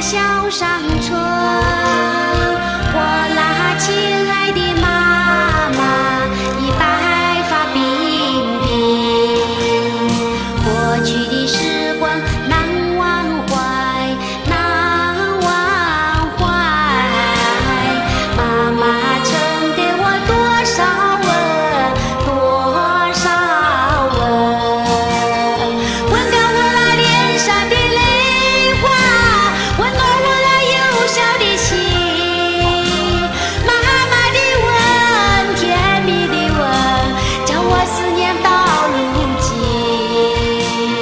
小山村，我那亲爱的妈妈已白发鬓鬓，过去的时光难忘怀，难忘怀。妈妈曾给我多少吻，多少吻，温暖我那脸上的泪花，温暖我那幼小的心。妈妈的吻，甜蜜的吻，叫我思念到如今。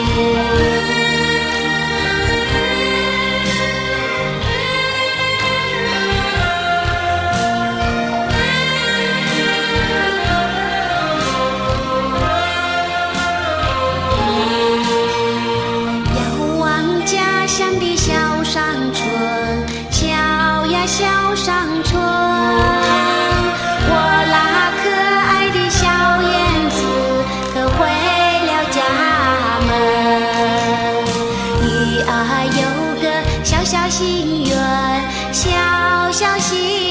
遥望家乡的小山村，小呀小山村，我那可爱的小燕子可回了家门。鱼儿有个小小心愿，小小心